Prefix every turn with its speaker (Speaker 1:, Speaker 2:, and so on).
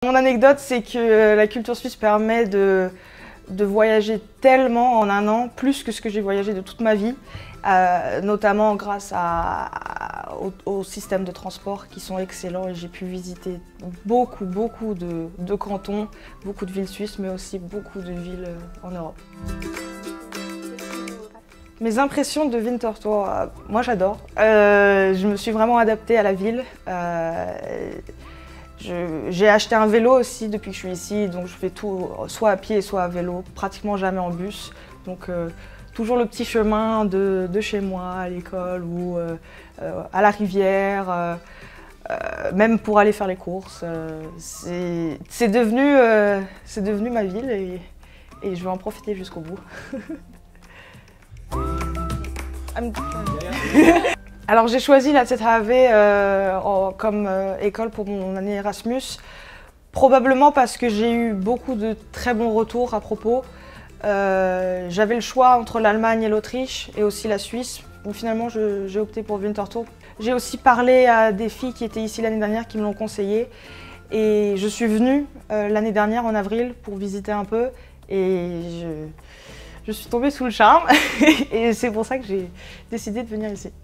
Speaker 1: Mon anecdote, c'est que la culture suisse permet de voyager tellement en un an, plus que ce que j'ai voyagé de toute ma vie, notamment grâce aux systèmes de transport qui sont excellents et j'ai pu visiter beaucoup de cantons, beaucoup de villes suisses, mais aussi beaucoup de villes en Europe. Mes impressions de Winterthur, moi j'adore. Je me suis vraiment adaptée à la ville. J'ai acheté un vélo aussi depuis que je suis ici, donc je fais tout soit à pied, soit à vélo, pratiquement jamais en bus. Donc toujours le petit chemin de chez moi à l'école ou à la rivière, même pour aller faire les courses. C'est devenu ma ville et je vais en profiter jusqu'au bout. Alors j'ai choisi la ZHAW comme école pour mon année Erasmus, probablement parce que j'ai eu beaucoup de très bons retours à propos. J'avais le choix entre l'Allemagne et l'Autriche et aussi la Suisse. Donc finalement j'ai opté pour Winterthur. J'ai aussi parlé à des filles qui étaient ici l'année dernière qui me l'ont conseillé. Et je suis venue l'année dernière en avril pour visiter un peu et je suis tombée sous le charme et c'est pour ça que j'ai décidé de venir ici.